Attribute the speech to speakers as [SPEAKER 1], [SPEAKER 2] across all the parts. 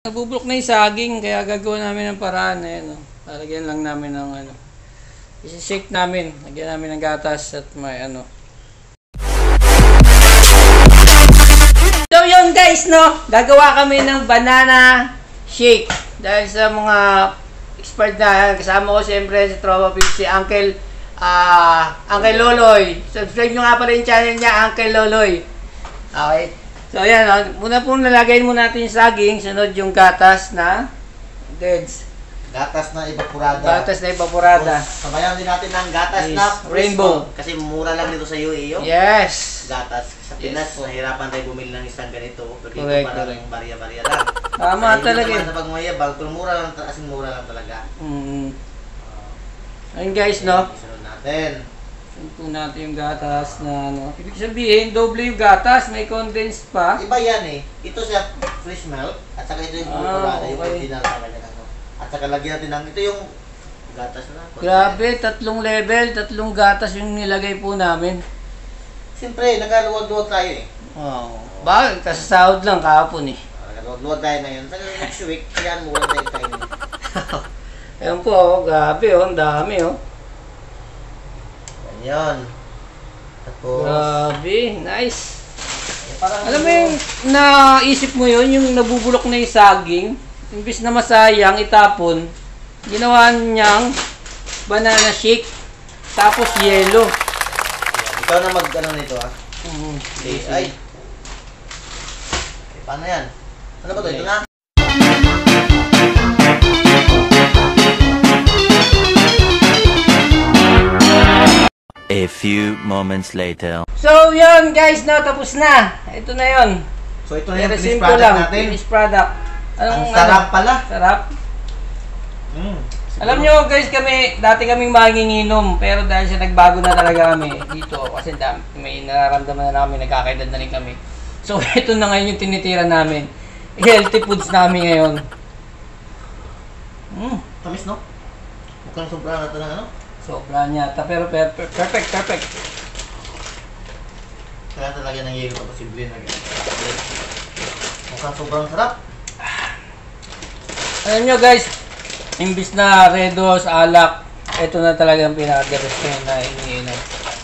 [SPEAKER 1] Nabubulok na yung saging, kaya gagawa namin ng paraan. Ayan, oh. Lalagyan lang namin ng ano. I-shake namin. Lagyan namin ng gatas at may ano. So yun guys, no? Gagawa kami ng banana shake. Dahil sa mga expert na kasama ko siyempre si Tropa Pig, si Uncle Loloy. Subscribe nyo nga pala yung channel niya, Uncle Loloy. Okay. So ayan, muna po nalagay mo natin yung saging, sunod yung gatas na Deads.
[SPEAKER 2] Gatas na evaporada.
[SPEAKER 1] Gatas na evaporada.
[SPEAKER 2] Sabayan din natin ng gatas na
[SPEAKER 1] rainbow.
[SPEAKER 2] Kasi mura lang dito sa UAE yung
[SPEAKER 1] yes.
[SPEAKER 2] gatas. Sa Pinas, nahirapan tayo bumili ng isang ganito. Pero dito
[SPEAKER 1] Correct,
[SPEAKER 2] parang barya-barya lang.
[SPEAKER 1] Tama talaga.
[SPEAKER 2] Hindi naman sa pagmayabang, pero mura lang, as in mura lang talaga.
[SPEAKER 1] Ayun guys, no?
[SPEAKER 2] Isunod natin.
[SPEAKER 1] Sunod natin yung gatas na ano. Ibig sabihin, doble yung gatas, may condensed pa.
[SPEAKER 2] Iba yan eh. Ito siya fresh milk, at saka ito yung evaporada, yung original talaga. At saka lagyan natin ng, ito yung gatas na.
[SPEAKER 1] Grabe, 3 level, 3 gatas yung nilagay po namin.
[SPEAKER 2] Siyempre, nagaluwag-luwag tayo eh.
[SPEAKER 1] Wow. Bakit? Kasasahod lang kahapon eh.
[SPEAKER 2] Nagaluwag-luwag tayo ngayon. Sa next week, kaya mura tayo tayo.
[SPEAKER 1] Ayun po, oh, grabe oh, ang dami oh.
[SPEAKER 2] Yan. Tapos,
[SPEAKER 1] grabe, nice.
[SPEAKER 2] Parang
[SPEAKER 1] alam mo yung naisip mo yun, yung nabubulok na yung saging, imbis na masayang itapon, ginawa niyang banana shake, tapos yelo.
[SPEAKER 2] Ikaw na mag-ano nito ha? Okay. Ay. Paano yan? Ano ba ito? Ito na?
[SPEAKER 3] A few moments later.
[SPEAKER 1] So yun guys, no, tapos na. Ito na yun.
[SPEAKER 2] So ito na yung finished
[SPEAKER 1] simple
[SPEAKER 2] product
[SPEAKER 1] lang,
[SPEAKER 2] natin.
[SPEAKER 1] finished product.
[SPEAKER 2] Ang sarap pala.
[SPEAKER 1] Sarap. Alam nyo guys, dati kaming manginginom, pero dahil sa nagbago na talaga kami dito, kasi may nararamdaman na kami, nagkakaedad na rin kami. So ito na ngayon yung tinitira namin. Healthy foods namin ngayon.
[SPEAKER 2] Tamis no? Mukhang sobra na ito ng ano?
[SPEAKER 1] Sobra niya, pero perfect.
[SPEAKER 2] Kaya talaga ng yelo pa posible na gano'n. Mukhang sobrang sarap.
[SPEAKER 1] Alam nyo guys, imbis na Redos, alak, ito na talaga ang pinaka-best na iniinom.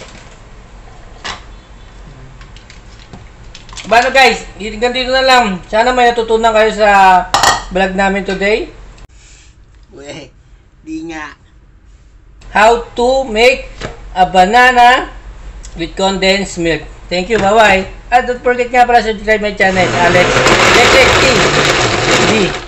[SPEAKER 1] Bano guys, ganito na lang. Sana may natutunan kayo sa vlog namin today.
[SPEAKER 2] Uy, di nga.
[SPEAKER 1] How to make a banana with condensed milk. Thank you, bye-bye. At don't forget nga para subscribe my channel, Alex.